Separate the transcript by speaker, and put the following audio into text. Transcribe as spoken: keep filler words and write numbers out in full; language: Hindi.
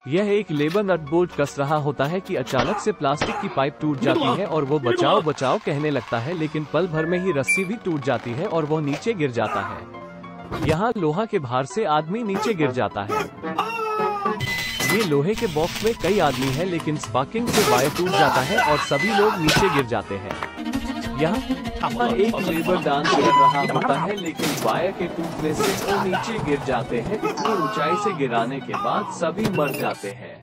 Speaker 1: यह एक लेबर नट बोल्ट कस रहा होता है कि अचानक से प्लास्टिक की पाइप टूट जाती है और वो बचाओ बचाओ कहने लगता है, लेकिन पल भर में ही रस्सी भी टूट जाती है और वो नीचे गिर जाता है। यहाँ लोहा के भार से आदमी नीचे गिर जाता है। ये लोहे के बॉक्स में कई आदमी हैं, लेकिन स्पार्किंग से वायर टूट जाता है और सभी लोग नीचे गिर जाते हैं। यहाँ एक लेबर डांस कर रहा होता है, लेकिन वायर के टूटने से वो नीचे गिर जाते हैं। इतनी ऊंचाई से गिराने के बाद सभी मर जाते हैं।